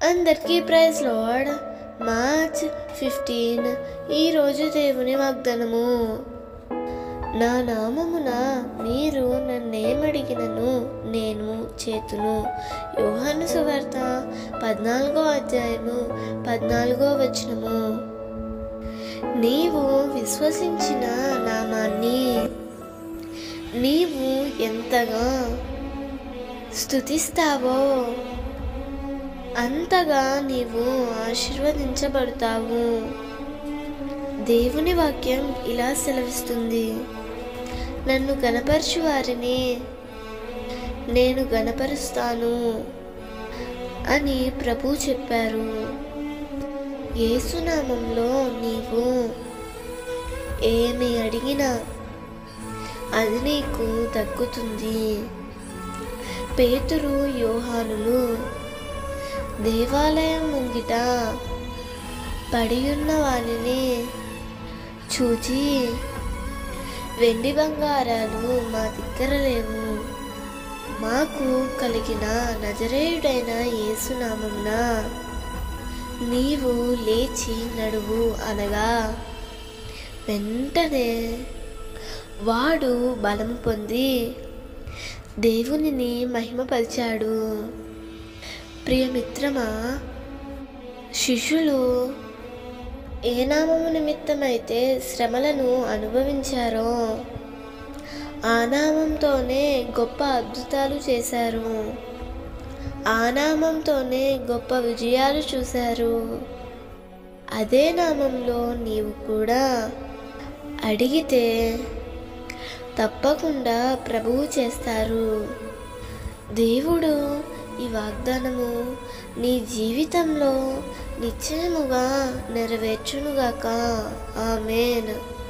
అందరికీ praise lord. March 15 ఈరోజు దేవుని వాగ్దానము. నా నామమున మీరు నన్నేమడిగినను నేను చేతును. యోహాను సువార్త 14వ అధ్యాయము 14వ వచనము. నీవు విశ్వసించిన నామాన్ని నీవు ఎంతగా స్తుతిస్తావో అంతగా నీవు ఆశీర్వదించబడతావు. దేవుని వాక్యం ఇలా సెలవిస్తుంది, నన్ను గణపరచు వారిని నేను గణపరుస్తాను అని ప్రభు చెప్పారు. యేసునామంలో నీవు ఏమి అడిగినా అది నీకు దక్కుతుంది. పేతురు, యోహానులు దేవాలయం ముంగిట పడియున్న వానిని చూచి, వెండి బంగారాలు మా దగ్గర లేవు, మాకు కలిగిన నజరేయుడైన యేసునామమున నీవు లేచి నడువు అనగా వెంటనే వాడు బలము పొంది దేవునిని మహిమపరిచాడు. ప్రియమిత్రమా, శిష్యులు ఏ నామము నిమిత్తమైతే శ్రమలను అనుభవించారో ఆ నామంతోనే గొప్ప అద్భుతాలు చేశారు, ఆ నామంతోనే గొప్ప విజయాలు చూశారు. అదే నామంలో నీవు కూడా అడిగితే తప్పకుండా ప్రభువు చేస్తారు. దేవుడు ఈ వాగ్దానము నీ జీవితంలో నిశ్చయముగా నెరవేర్చునుగాక. ఆమేన్.